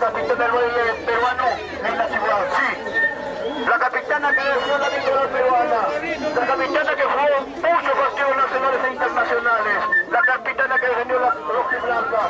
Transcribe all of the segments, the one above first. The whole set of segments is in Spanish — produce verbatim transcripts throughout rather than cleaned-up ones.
capitana del vuelo peruano, Leila Chihuahua, sí. La capitana que defendió la victoria peruana, la capitana que jugó muchos partidos nacionales e internacionales, la capitana que defendió la roja y blanca.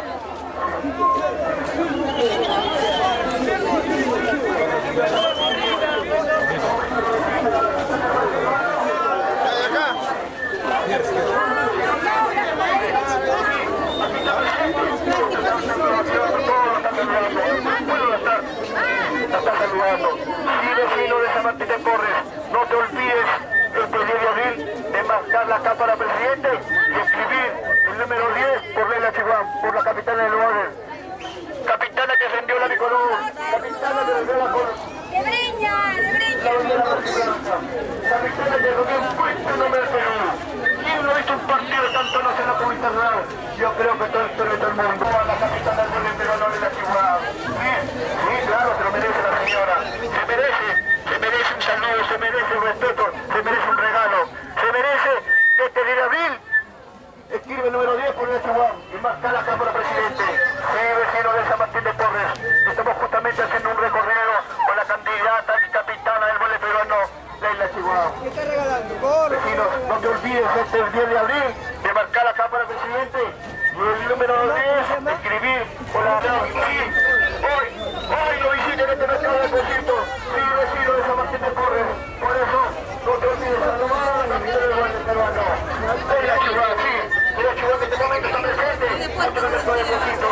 Sí, vecino de San Martín de Porres, no te olvides este diez de abril de marcar la capa para presidente y escribir el número diez por Leila Chihuahua, por la capitana del orden. Capitana que defendió la bicolor, capitana que defendió la cor... ¡De Breña! ¡De Breña! La bandera blanca, capitana que defendió un puesto número de Perú. ¿Quién no ha visto un partido tanto nacional como internacional? Yo creo que todo el Perú y todo el mundo. La capitana del orden peruano Leila Chihuahua. Sí, sí, claro, se lo merece la señora. Se merece, se merece un saludo, se merece un respeto, se merece un regalo. Se merece que este diez de abril escribe el número diez por Leila Chihuahua y marca la Cámara Presidente. Sí, vecino de San Martín de Porres, estamos justamente haciendo un recorrido con la candidata y capitana del vóley peruano, Leila Chihuahua. ¿Qué está regalando? Corre. Vecinos, no te olvides este diez de abril de marcar la Cámara Presidente y el número diez, escribir por la... Sí, hoy, hoy lo visiten en este mercado de Cosito. Sí, vecino de San Martín de Porres, por eso no te olvides de saludar a la capitana del vóley peruano, Leila Chihuahua, sí. Leila Chihuahua en este momento está presente en este mercado de Cosito.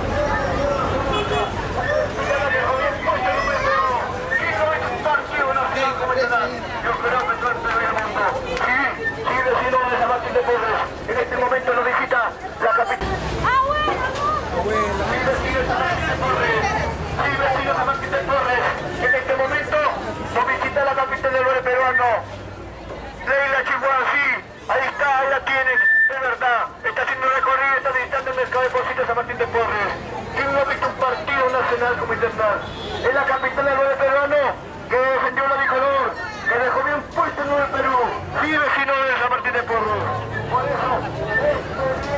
Yo creo que todo el Perú y el mundo. Sí, sí, vecino de San Martín de Porres. En este momento nos visita la capital. Sí, vecino de San Martín de Porres. Sí, vecino de San Martín de Porres. En este momento nos visita la capital del vóley peruano. Leila Chihuahua, sí. Ahí está, ahí la tienes. Es verdad. Está haciendo un recorrido, está visitando el mercado de Cosito de San Martín de Porres. ¿Quién no ha visto un partido nacional como internacional? Es la capital del vóley peruano que defendió la bicolor, que dejó bien puesto en el Perú. Sí, vecino de San Martín de Porres. Por eso,